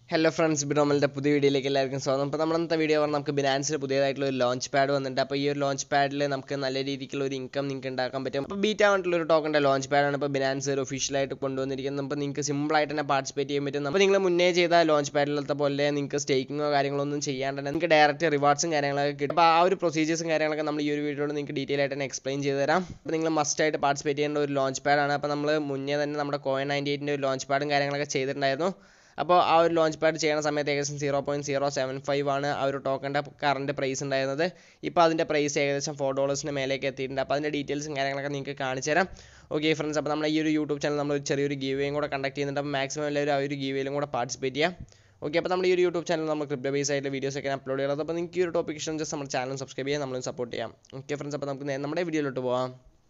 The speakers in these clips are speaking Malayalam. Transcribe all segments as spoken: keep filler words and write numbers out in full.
Hello friends, Binance പുതിയ വീഡിയോയിലേക്ക് എല്ലാവർക്കും സ്വാഗതം. അപ്പോൾ നമ്മളത്തെ വീഡിയോ പറഞ്ഞാൽ നമുക്ക് ബിനാൻസിൽ പുതിയതായിട്ടുള്ള ഒരു ലോഞ്ച് പാഡ് വന്നിട്ടുണ്ട്. അപ്പോൾ ഈ ഒരു ലോഞ്ച് പാഡിൽ നമുക്ക് നല്ല രീതിക്കുള്ള ഒരു ഇൻകം നിങ്ങൾക്ക് ഉണ്ടാക്കാൻ പറ്റും. അപ്പോൾ ബീറ്റ ആയിട്ടുള്ള ഒരു ടോക്കൻ്റെ ലോഞ്ച് പാഡാണ് ഇപ്പോൾ ബിനാൻസ് ഒരു ഒഫീഷ്യലായിട്ട് കൊണ്ടുവന്നിരിക്കുന്നത്. അപ്പോൾ നിങ്ങൾക്ക് സിമ്പിളായിട്ട് തന്നെ പാർട്ടിസിപ്പേറ്റ് ചെയ്യാൻ പറ്റും. അപ്പോൾ നിങ്ങൾ മുന്നേ ചെയ്ത ലോഞ്ച് പാഡിലത്തെ പോലെ നിങ്ങൾക്ക് സ്റ്റേക്കിങ്ങോ കാര്യങ്ങളൊന്നും ചെയ്യാണ്ട് തന്നെ നിങ്ങൾക്ക് ഡയറക്റ്റ് റിവാർഡ്സും കാര്യങ്ങളൊക്കെ കിട്ടും. അപ്പോൾ ആ ഒരു പ്രൊസീജിയേഴ്സും കാര്യങ്ങളൊക്കെ നമ്മൾ ഈ ഒരു വീഡിയോയിൽ നിങ്ങൾക്ക് ഡീറ്റെയിൽ ആയിട്ട് തന്നെ എക്സ്പ്ലെയിൻ ചെയ്ത് തരാം. അപ്പോൾ നിങ്ങൾ മസ്റ്റ് ആയിട്ട് പാർട്ടിസിപ്പേറ്റ് ചെയ്യേണ്ട ഒരു ലോഞ്ച് പാഡാണ്. അപ്പോൾ നമ്മൾ മുന്നേ തന്നെ നമ്മുടെ കോയിൻ നയൻറ്റി എയ്റ്റിൻ്റെ ഒരു ലോഞ്ച് പാഡും കാര്യങ്ങളൊക്കെ ചെയ്തിട്ടുണ്ടായിരുന്നു. അപ്പോൾ ആ ഒരു ലോഞ്ച് പാഡ് ചെയ്യുന്ന സമയത്ത് ഏകദേശം zero point zero seven five ആണ് ആ ഒരു ടോക്കൻ്റെ കറണ്ട് പ്രൈസ് ഉണ്ടായിരുന്നത്. ഇപ്പോൾ അതിൻ്റെ പ്രൈസ് ഏകദേശം ഫോർ ഡോളേഴ്സിന് മേലേക്ക് എത്തിയിട്ടുണ്ട്. അപ്പോൾ അതിൻ്റെ ഡീറ്റെയിൽസും കാര്യങ്ങളൊക്കെ നിങ്ങൾക്ക് കാണിച്ചു തരാം. ഓക്കെ ഫ്രണ്ട്സ്, അപ്പോൾ നമ്മൾ ഈ ഒരു യൂട്യൂബ് ചാനൽ നമ്മൾ ചെറിയൊരു ഗീവേയും കൂടെ കണ്ടക്ട് ചെയ്യുന്നുണ്ട്. അപ്പോൾ മാക്സിമം എല്ലാവരും ആ ഒരു ഗീവേയിലും കൂടെ പാർട്ടിസിപ്പേറ്റ് ചെയ്യാം. ഓക്കെ, അപ്പോൾ നമ്മൾ ഈ ഒരു യൂട്യൂബ് ചാനൽ നമ്മൾ ക്രിപ്റ്റോ ബേസ് ആയിട്ട് വീഡിയോസ് ഒക്കെ അപ്ലോഡ് ചെയ്യുന്നത്. അപ്പോൾ നിങ്ങൾക്ക് ഈ ഒരു ടോപ്പിക് ഇഷ്ടം ജസ്റ്റ് നമ്മുടെ ചാനൽ സബ്സ്ക്രൈബ് ചെയ്യാം, നമ്മളും സപ്പോർട്ട് ചെയ്യാം. ഓക്കെ ഫ്രണ്ട്സ്, അപ്പോൾ നമുക്ക് നമ്മുടെ വീഡിയോയിലോട്ട് പോകാം.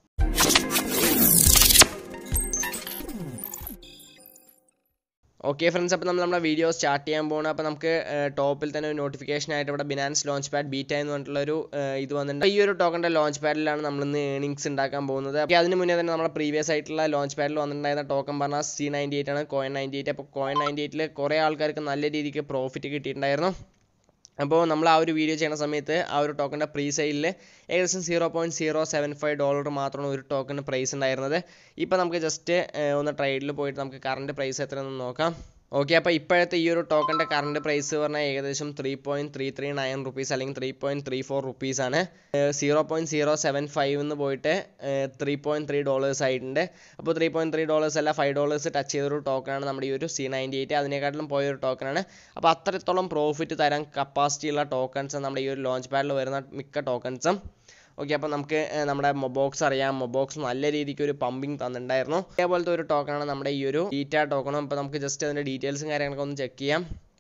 ഓക്കെ ഫ്രണ്ട്സ്, അപ്പോൾ നമ്മൾ നമ്മുടെ വീഡിയോ സ്റ്റാർട്ട് ചെയ്യാൻ പോകണം. അപ്പോൾ നമുക്ക് ടോപ്പിൽ തന്നെ ഒരു നോട്ടിഫിക്കേഷൻ ആയിട്ട് ഇവിടെ ബിനാൻസ് ലോഞ്ച് പാഡ് ബീറ്റ എന്ന് പറഞ്ഞിട്ടുള്ളൊരു ഇത് വന്നിട്ടുണ്ട്. ഈ ഒരു ടോക്കൻ്റെ ലോഞ്ച് പാഡിലാണ് നമ്മളിന്ന് ഏണിങ്സ് ഉണ്ടാക്കാൻ പോകുന്നത്. അപ്പോൾ അതിന് മുന്നേ തന്നെ നമ്മുടെ പ്രീവിയസ് ആയിട്ടുള്ള ലോഞ്ച് പാഡിൽ വന്നിട്ടുണ്ടായിരുന്ന ടോക്കൺ പറഞ്ഞാൽ സി നയൻറ്റി എയ്റ്റ് ആണ്, കോയിൻ നയൻറ്റി എയ്റ്റ്. അപ്പോൾ കോയിൻ നയൻറ്റി എയ്റ്റിൽ കുറേ ആൾക്കാർക്ക് നല്ല രീതിക്ക് പ്രോഫിറ്റ് കിട്ടിയിട്ടുണ്ടായിരുന്നു. അപ്പോൾ നമ്മൾ ആ ഒരു വീഡിയോ ചെയ്യുന്ന സമയത്ത് ആ ഒരു ടോക്കൻ്റെ പ്രീ സെയിലിൽ ഏകദേശം zero point zero seven five dollar മാത്രമാണ് ഒരു ടോക്കന് പ്രൈസ് ഉണ്ടായിരുന്നത്. ഇപ്പോൾ നമുക്ക് ജസ്റ്റ് ഒന്ന് ട്രേഡിൽ പോയിട്ട് നമുക്ക് കറണ്ട് പ്രൈസ് എത്രയെന്ന് നോക്കാം. ഓക്കെ, അപ്പോൾ ഇപ്പോഴത്തെ ഈ ഒരു ടോക്കൻ്റെ കറണ്ട് പ്രൈസ് പറഞ്ഞാൽ ഏകദേശം three point three three nine rupees അല്ലെങ്കിൽ ത്രീ പോയിൻറ്റ് ത്രീ ഫോർ റുപ്പീസാണ്. Zero point zero seven five എന്ന് പോയിട്ട് ത്രീ പോയിൻറ്റ് ത്രീ ഡോളേഴ്സ് ആയിട്ടുണ്ട്. അപ്പോൾ ത്രീ പോയിൻറ്റ് ത്രീ ഡോളേഴ്സ് അല്ല, ഫൈവ് ഡോളേഴ്സ് ടച്ച് ചെയ്തൊരു ടോക്കനാണ് നമ്മുടെ ഈ ഒരു സി നയൻറ്റി എയ്റ്റ്. അതിനെക്കാട്ടിലും പോയൊരു ടോക്കനാണ്. അപ്പോൾ അത്രത്തോളം പ്രോഫിറ്റ് തരാൻ കപ്പാസിറ്റി ഉള്ള ടോക്കൺസ് നമ്മുടെ ഈ ഒരു ലോഞ്ച് പാഡിൽ വരുന്ന മിക്ക ടോക്കൺസും. ഓക്കെ, അപ്പോൾ നമുക്ക് നമ്മുടെ മൊബോക്സ് അറിയാം. മൊബോക്സ് നല്ല രീതിക്ക് ഒരു പമ്പിങ് തന്നിട്ടുണ്ടായിരുന്നു. അതേപോലത്തെ ഒരു ടോക്കണാണ് നമ്മുടെ ഈ ഒരു ബീറ്റ ടോക്കണും. അപ്പോൾ നമുക്ക് ജസ്റ്റ് അതിൻ്റെ ഡീറ്റെയിൽസും കാര്യങ്ങളൊക്കെ ഒന്ന് ചെക്ക് ചെയ്യാം.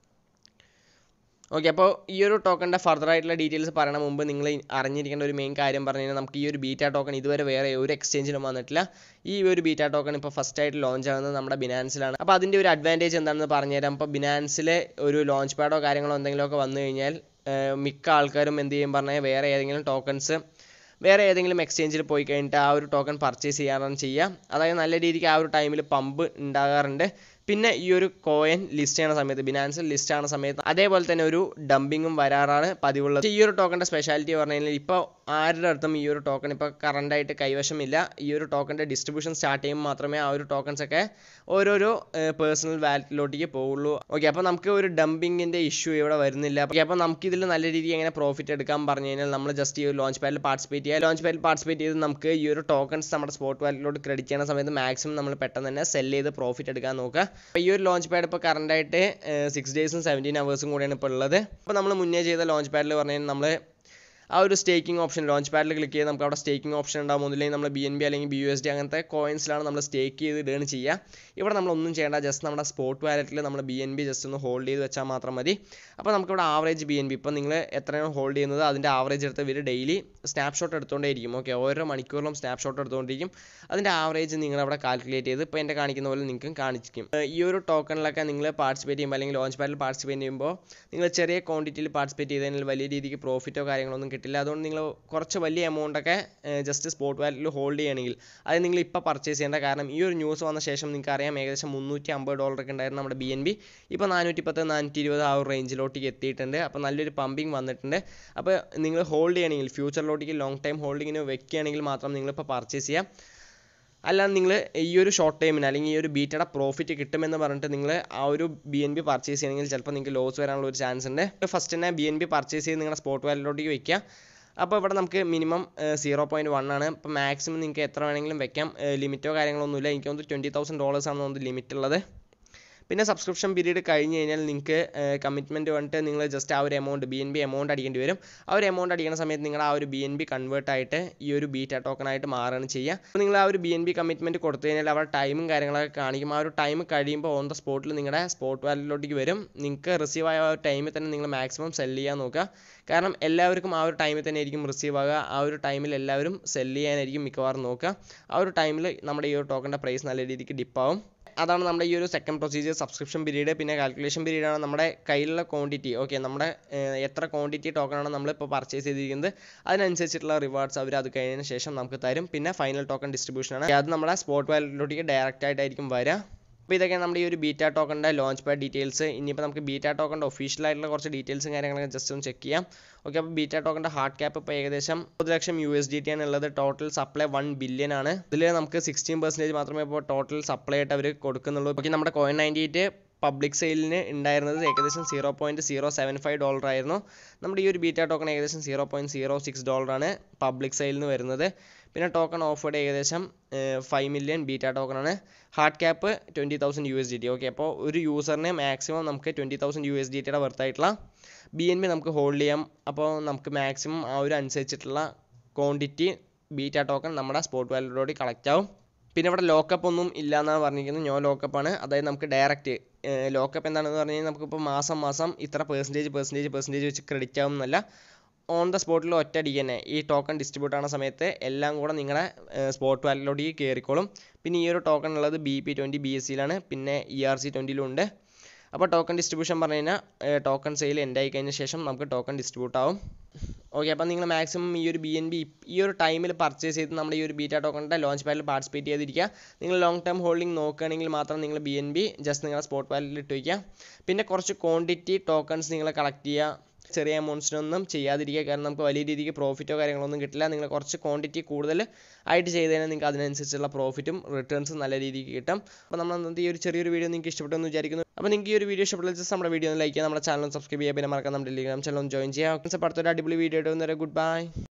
ഓക്കെ, അപ്പോൾ ഈ ഒരു ടോക്കണിൻ്റെ ഫർദർ ആയിട്ടുള്ള ഡീറ്റെയിൽസ് പറയണ മുമ്പ് നിങ്ങൾ അറിഞ്ഞിരിക്കേണ്ട ഒരു മെയിൻ കാര്യം പറഞ്ഞു കഴിഞ്ഞാൽ നമുക്ക് ഈ ഒരു ബീറ്റ ടോക്കൺ ഇതുവരെ വേറെ ഒരു എക്സ്ചേഞ്ചിലും വന്നിട്ടില്ല. ഈ ഒരു ബീറ്റ ടോക്കൺ ഇപ്പോൾ ഫസ്റ്റ് ആയിട്ട് ലോഞ്ച് ആകുന്നത് നമ്മുടെ ബിനാൻസിലാണ്. അപ്പോൾ അതിൻ്റെ ഒരു അഡ്വാൻറ്റേജ് എന്താണെന്ന് പറഞ്ഞുതരാം. അപ്പോൾ ബിനാൻസിലെ ഒരു ലോഞ്ച് പാഡോ കാര്യങ്ങളോ എന്തെങ്കിലുമൊക്കെ വന്നു കഴിഞ്ഞാൽ മിക്ക ആൾക്കാരും എന്ത് ചെയ്യും പറഞ്ഞാൽ വേറെ ഏതെങ്കിലും ടോക്കൺസ് വേറെ ഏതെങ്കിലും എക്സ്ചേഞ്ചിൽ പോയി കഴിഞ്ഞിട്ട് ആ ഒരു ടോക്കൺ പർച്ചേസ് ചെയ്യാറാണ് ചെയ്യുക. അതായത് നല്ല രീതിക്ക് ആ ഒരു ടൈമിൽ പമ്പ് ഉണ്ടാകാറുണ്ട്. പിന്നെ ഈ ഒരു കോയിൻ ലിസ്റ്റ് ചെയ്യുന്ന സമയത്ത് ബിനാൻസിൽ ലിസ്റ്റ് ആവുന്ന സമയത്ത് അതേപോലെ തന്നെ ഒരു ഡംപിങ്ങും വരാറാണ് പതിവുള്ളത്. ഈ ഒരു ടോക്കൻ്റെ സ്പെഷ്യാലിറ്റി പറഞ്ഞു കഴിഞ്ഞാൽ ഇപ്പോൾ ആരുടെ അടുത്തും ഈ ഒരു ടോക്കൺ ഇപ്പോൾ കറണ്ടായിട്ട് കൈവശമില്ല. ഈ ഒരു ടോക്കൻ്റെ ഡിസ്ട്രിബ്യൂഷൻ സ്റ്റാർട്ട് ചെയ്യുമ്പോൾ മാത്രമേ ആ ഒരു ടോക്കൺസ് ഒക്കെ ഓരോരോ പേഴ്സണൽ വാലറ്റിലോട്ടേക്ക് പോകുള്ളൂ. ഓക്കെ, അപ്പോൾ നമുക്ക് ഒരു ഡംപിങ്ങിൻ്റെ ഇഷ്യൂ ഇവിടെ വരുന്നില്ല. ഓക്കെ, അപ്പോൾ നമുക്കിതിൽ നല്ല രീതിക്ക് എങ്ങനെ പ്രോഫിറ്റ് എടുക്കാൻ പറഞ്ഞു കഴിഞ്ഞാൽ നമ്മൾ ജസ്റ്റ് ഈ ഒരു ലോഞ്ച് പാഡിൽ പാർട്ടിസിപ്പേറ്റ് ചെയ്യുക. ലോഞ്ച് പാഡിൽ പാർട്ടിസിപ്പേറ്റ് ചെയ്ത് നമുക്ക് ഈ ഒരു ടോക്കൺസ് നമ്മുടെ സ്പോട്ട് വാലറ്റിലോട്ട് ക്രെഡിറ്റ് ചെയ്യുന്ന സമയത്ത് മാക്സിമം നമ്മൾ പെട്ടെന്ന് തന്നെ സെൽ ചെയ്ത് പ്രോഫിറ്റ് എടുക്കാൻ നോക്കുക. അപ്പോൾ ഈ ഒരു ലോഞ്ച് പാഡ് ഇപ്പോൾ കറണ്ടായിട്ട് സിക്സ് ഡേയ്സും സെവൻറ്റീൻ അവേഴ്സും കൂടെയാണ് ഇപ്പോൾ ഉള്ളത്. അപ്പോൾ നമ്മൾ മുന്നേ ചെയ്ത ലോഞ്ച് പാഡിൽ പറഞ്ഞു കഴിഞ്ഞാൽ നമ്മൾ ആ ഒരു സ്റ്റേക്കിംഗ് ഓപ്ഷൻ ലോഞ്ച് പാഡിൽ ക്ലിക്ക് ചെയ്ത് നമുക്ക് അവിടെ സ്റ്റേക്കിംഗ് ഓപ്ഷൻ ഉണ്ടാവും. ഒന്നില്ലെങ്കിൽ നമ്മൾ ബി എൻ ബി അല്ലെങ്കിൽ ബി യു എസ് ഡി അങ്ങനത്തെ കോയിൻസിലാണ് നമ്മൾ സ്റ്റേക്ക് ചെയ്ത് ഇടുകയാണ് ചെയ്യുക. ഇവിടെ നമ്മളൊന്നും ചെയ്യേണ്ട, ജസ്റ്റ് നമ്മുടെ സ്പോട്ട് വാലറ്റിൽ നമ്മൾ ബി എൻ ബി ജസ്റ്റ് ഒന്ന് ഹോൾഡ് ചെയ്ത് വെച്ചാൽ മാത്രം മതി. അപ്പോൾ നമുക്കിവിടെ ആവറേജ് ബി എൻ ബി ഇപ്പോൾ നിങ്ങൾ എത്രയാണ് ഹോൾഡ് ചെയ്യുന്നത് അതിൻ്റെ ആവറേജ് എടുത്ത് ഇവർ ഡെയിലി സ്നാപ്ഷോട്ട് എടുത്തുകൊണ്ടേയിരിക്കും. ഓക്കെ, ഓരോ മണിക്കൂറിലും സ്നാപ്ഷോട്ട് എടുത്തുകൊണ്ടിരിക്കും. അതിൻ്റെ ആവറേജ് നിങ്ങളവിടെ കാൽക്കുലേറ്റ് ചെയ്ത് ഇപ്പോൾ എൻ്റെ കാണിക്കുന്ന പോലെ നിങ്ങൾക്ക് കാണിക്കും. ഈ ഒരു ടോക്കണിലൊക്കെ നിങ്ങൾ പാർട്ടിസിപ്പേറ്റ് ചെയ്യുമ്പോൾ അല്ലെങ്കിൽ ലോഞ്ച് പാഡിൽ പാർട്ടിസിപ്പേറ്റ് ചെയ്യുമ്പോൾ നിങ്ങൾ ചെറിയ ക്വാണ്ടിറ്റിയിൽ പാർട്ടിസിപ്പേറ്റ് ചെയ്തതിനാൽ വലിയ രീതിക്ക് പ്രോഫിറ്റോ കാര്യങ്ങളൊന്നും കിട്ടില്ല. അതുകൊണ്ട് നിങ്ങൾ കുറച്ച് വലിയ എമൗണ്ടൊക്കെ ജസ്റ്റ് സ്പോട്ട് വാലറ്റിൽ ഹോൾഡ് ചെയ്യണമെങ്കിൽ അത് നിങ്ങൾ ഇപ്പോൾ പർച്ചേസ് ചെയ്യേണ്ട. കാരണം ഈ ഒരു ന്യൂസ് വന്ന ശേഷം നിങ്ങൾക്ക് അറിയാം ഏകദേശം മുന്നൂറ്റി അമ്പത് ഡോളറൊക്കെ ഉണ്ടായിരുന്നു നമ്മുടെ ബി എൻ ബി. ഇപ്പോൾ നാനൂറ്റി പത്ത് നാനൂറ്റി ഇരുപത് ആ ഒരു റേഞ്ചിലോട്ടേക്ക് എത്തിയിട്ടുണ്ട്. അപ്പോൾ നല്ലൊരു പമ്പിങ് വന്നിട്ടുണ്ട്. അപ്പോൾ നിങ്ങൾ ഹോൾഡ് ചെയ്യണമെങ്കിൽ ഫ്യൂച്ചറിലോട്ടേക്ക് ലോങ് ടൈം ഹോൾഡിങ്ങിന് വെക്കുകയാണെങ്കിൽ മാത്രം നിങ്ങളിപ്പോൾ പർച്ചേസ് ചെയ്യാം. അല്ലാതെ നിങ്ങൾ ഈ ഒരു ഷോർട്ട് ടൈമിന് അല്ലെങ്കിൽ ഈ ഒരു ബീറ്റയുടെ പ്രോഫിറ്റ് കിട്ടുമെന്ന് പറഞ്ഞിട്ട് നിങ്ങൾ ആ ഒരു ബി എൻ ബി പർച്ചേസ് ചെയ്യണമെങ്കിൽ ചിലപ്പോൾ നിങ്ങൾക്ക് ലോസ് വരാനുള്ള ഒരു ചാൻസ് ഉണ്ട്. ഫസ്റ്റ് തന്നെ ബി എൻ ബി പർച്ചേസ് ചെയ്ത് നിങ്ങളുടെ സ്പോട്ട് വാലറ്റിലോട്ടേക്ക് വെക്കുക. അപ്പോൾ ഇവിടെ നമുക്ക് മിനിമം സീറോ പോയിൻറ്റ് വൺ ആണ്. ഇപ്പോൾ മാക്സിമം നിങ്ങൾക്ക് എത്ര വേണമെങ്കിലും വെക്കാം. ലിമിറ്റോ കാര്യങ്ങളൊന്നുമില്ല. എനിക്ക് തോന്നുന്നു ട്വൻറ്റി തൗസൻഡ് ഡോളേഴ്സാണ് തോന്നുന്നു ലിമിറ്റ് ഉള്ളത്. പിന്നെ സബ്സ്ക്രിപ്ഷൻ പീരീഡ് കഴിഞ്ഞ് കഴിഞ്ഞാൽ നിങ്ങൾക്ക് കമ്മിറ്റ്മെൻറ്റ് വന്നിട്ട് നിങ്ങൾ ജസ്റ്റ് ആ ഒരു amount B N B amount അടിക്കേണ്ടി വരും. ആ ഒരു എമൗണ്ട് അടിക്കുന്ന സമയത്ത് നിങ്ങൾ ആ ഒരു ബി എൻ ബി കൺവേർട്ട് ആയിട്ട് ഈ ഒരു ബീറ്റ ടോക്കണായിട്ട് മാറുകയാണ് ചെയ്യുക. അപ്പോൾ നിങ്ങൾ ആ ഒരു ബി എൻ ബി കമ്മിറ്റ്മെൻറ്റ് കൊടുത്തു കഴിഞ്ഞാൽ അവിടെ ടൈമും കാര്യങ്ങളൊക്കെ കാണിക്കും. ആ ഒരു ടൈം കഴിയുമ്പോൾ ഓൺ ദ സ്പോട്ടിൽ നിങ്ങളുടെ സ്പോട്ട് വാലറ്റിലോട്ടേക്ക് വരും. നിങ്ങൾക്ക് റിസീവ് ആയ ആ ഒരു ടൈമിൽ തന്നെ നിങ്ങൾ മാക്സിമം സെല് ചെയ്യാൻ നോക്കുക. കാരണം എല്ലാവർക്കും ആ ഒരു ടൈമിൽ തന്നെ ആയിരിക്കും റിസീവ് ആകുക. ആ ഒരു ടൈമിൽ എല്ലാവരും സെല് ചെയ്യാനായിരിക്കും മിക്കവാറും നോക്കുക. ആ ഒരു ടൈമിൽ നമ്മുടെ ഈ ഒരു ടോക്കണിൻ്റെ പ്രൈസ് നല്ല രീതിക്ക് ഡിപ്പാവും. അതാണ് നമ്മുടെ ഈ ഒരു സെക്കൻഡ് പ്രൊസീജിയർ. സബ്സ്ക്രിപ്ഷൻ പീരീഡ് പിന്നെ കാൽക്കുലേഷൻ പീരീഡാണ് നമ്മുടെ കയ്യിലുള്ള ക്വാണ്ടിറ്റി. ഓക്കെ, നമ്മുടെ എത്ര ക്വാണ്ടിറ്റി ടോക്കണാണ് നമ്മളിപ്പോൾ പർച്ചേസ് ചെയ്തിരിക്കുന്നത് അതിനനുസരിച്ചിട്ടുള്ള റിവാർഡ്സ് അവർ അത് കഴിഞ്ഞതിന് ശേഷം നമുക്ക് തരും. പിന്നെ ഫൈനൽ ടോക്കൺ ഡിസ്ട്രിബ്യൂഷനാണ്. അത് നമ്മുടെ സ്പോട്ട് വാലറ്റിലോട്ടേക്ക് ഡയറക്റ്റ് ആയിട്ടായിരിക്കും വരിക. അപ്പോൾ ഇതൊക്കെയാണ് നമ്മുടെ ഈ ഒരു ബീറ്റാ ടോക്കണിൻ്റെ ലോഞ്ച് പാഡ് ഡീറ്റെയിൽസ്. ഇനിയിപ്പോൾ നമുക്ക് ബീറ്റാ ടോക്കണിൻ്റെ ഒഫീഷ്യൽ ആയിട്ടുള്ള കുറച്ച് ഡീറ്റെയിൽസും കാര്യങ്ങളൊക്കെ ജസ്റ്റ് ഒന്ന് ചെക്ക് ചെയ്യാം. ഓക്കെ, അപ്പോൾ ബീറ്റാ ടോക്കണിൻ്റെ ഹാർഡ് ക്യാപ്പ് ഇപ്പോൾ ഏകദേശം മുപ്പത് ലക്ഷം യു എസ് ഡി ടി ആണ് ഉള്ളത്. ടോട്ടൽ സപ്ലൈ വൺ ബില്യൺ ആണ്. ഇതിൽ നമുക്ക് സിക്സ്റ്റീൻ പെർസെൻറ്റേജ് മാത്രമേ ഇപ്പോൾ ടോട്ടൽ സപ്ലൈ ആയിട്ട് അവർ കൊടുക്കുന്നുള്ളൂ. ഓക്കെ, നമ്മുടെ കോയിൻ നയൻറ്റി എയ്റ്റ് പബ്ലിക് സെയിലിന് ഉണ്ടായിരുന്നത് ഏകദേശം zero point zero seven five dollar ആയിരുന്നു. നമ്മുടെ ഈ ഒരു ബീറ്റാ ടോക്കൺ ഏകദേശം സീറോ പോയിൻറ്റ് സീറോ സിക്സ് ഡോളറാണ് പബ്ലിക് സെയിലിന് വരുന്നത്. പിന്നെ ടോക്കൺ ഓഫേർഡ് ഏകദേശം ഫൈവ് മില്യൺ ബീറ്റാ ടോക്കണാണ്. Hard cap twenty thousand U S D T. Okay, അപ്പോൾ ഒരു യൂസറിന് മാക്സിമം നമുക്ക് twenty thousand U S D ടിയുടെ വർത്തായിട്ടുള്ള ബി എൻ ബി നമുക്ക് ഹോൾഡ് ചെയ്യാം. അപ്പോൾ നമുക്ക് മാക്സിമം ആ ഒരു അനുസരിച്ചിട്ടുള്ള ക്വാണ്ടിറ്റി ബീറ്റാ ടോക്കൺ നമ്മുടെ സ്പോട്ട് വാലറ്റിലൂടെ കളക്ട് ആവും. പിന്നെ ഇവിടെ ലോക്കപ്പ് ഒന്നും ഇല്ല എന്നാണ് പറഞ്ഞിരിക്കുന്നത്. നോ ലോക്കപ്പാണ്. അതായത് നമുക്ക് ഡയറക്റ്റ് ലോക്കപ്പ് എന്താണെന്ന് പറഞ്ഞു കഴിഞ്ഞാൽ നമുക്കിപ്പോൾ മാസം മാസം ഇത്ര പെർസെൻറ്റേജ് പെർസെൻറ്റേജ് പെർസെൻറ്റേജ് വെച്ച് ക്രെഡിറ്റ് ആവുമെന്നല്ല, ഓൺ ദ സ്പോട്ടിൽ ഒറ്റയടിക്ക് തന്നെ ഈ ടോക്കൺ ഡിസ്ട്രിബ്യൂട്ട് ആവുന്ന സമയത്ത് എല്ലാം കൂടെ നിങ്ങളുടെ സ്പോട്ട് വാലറ്റിലോട്ട് കയറിക്കോളും. പിന്നെ ഈ ഒരു ടോക്കൺ ഉള്ളത് B P twenty B S സിയിലാണ്, പിന്നെ ഇ ആർ സി ട്വൻറ്റിയിലും ഉണ്ട്. അപ്പോൾ ടോക്കൺ ഡിസ്ട്രിബ്യൂഷൻ പറഞ്ഞു കഴിഞ്ഞാൽ ടോക്കൺ സെയിൽ എൻഡ് ആയി കഴിഞ്ഞ ശേഷം നമുക്ക് ടോക്കൺ ഡിസ്ട്രിബ്യൂട്ട് ആവും. ഓക്കെ, അപ്പോൾ നിങ്ങൾ മാക്സിമം ഈ ഒരു ബി എൻ ബി ഈ ഒരു ടൈമിൽ പർച്ചേസ് ചെയ്ത് നമ്മുടെ ഈ ഒരു ബീറ്റാ ടോക്കണിൻ്റെ ലോഞ്ച് പാഡിൽ പാർട്ടിസിപ്പേറ്റ് ചെയ്തിരിക്കുക. നിങ്ങൾ ലോങ് ടേം ഹോൾഡിംഗ് നോക്കുകയാണെങ്കിൽ മാത്രം നിങ്ങൾ ബി എൻ ബി ജസ്റ്റ് നിങ്ങളുടെ സ്പോട്ട് വാലറ്റിൽ ഇട്ട് വയ്ക്കുക. പിന്നെ കുറച്ച് ക്വാണ്ടിറ്റി ടോക്കൺസ് നിങ്ങൾ കളക്ട് ചെയ്യുക. ചെറിയ എമൗണ്ട്സിനൊന്നും ചെയ്യാതിരിക്കുക, കാരണം നമുക്ക് വലിയ രീതിക്ക് പ്രോഫിറ്റോ കാര്യങ്ങളൊന്നും കിട്ടില്ല. നിങ്ങൾ കുറച്ച് ക്വാണ്ടിറ്റി കൂടുതൽ ആയിട്ട് ചെയ്ത് കഴിഞ്ഞാൽ നിങ്ങൾക്ക് അതിനനുസരിച്ചുള്ള പ്രോഫിറ്റും റിട്ടേൺസും നല്ല രീതിക്ക് കിട്ടും. അപ്പോൾ നമ്മൾ അന്നത്തെ ഈ ഒരു ചെറിയൊരു വീഡിയോ നിങ്ങൾക്ക് ഇഷ്ടപ്പെട്ടെന്ന് വിചാരിക്കുന്നു. അപ്പോൾ നിങ്ങൾക്ക് ഈ ഒരു വീഡിയോ ഇഷ്ടപ്പെട്ടാൽ ജസ്റ്റ് നമ്മുടെ വീഡിയോ ഒന്ന് ലൈക്ക് ചെയ്യുക, നമ്മുടെ ചാനൽ സബ്സ്ക്രൈബ് ചെയ്യുക, പിന്നെ മറക്കാൻ നമ്മുടെ ടെലിഗ്രാം ചാനൽ ഒന്ന് ജോയിൻ ചെയ്യുക. അടുത്തൊരു അടിപൊളി വീഡിയോ ഇടുന്നവരെ ഗുഡ് ബൈ.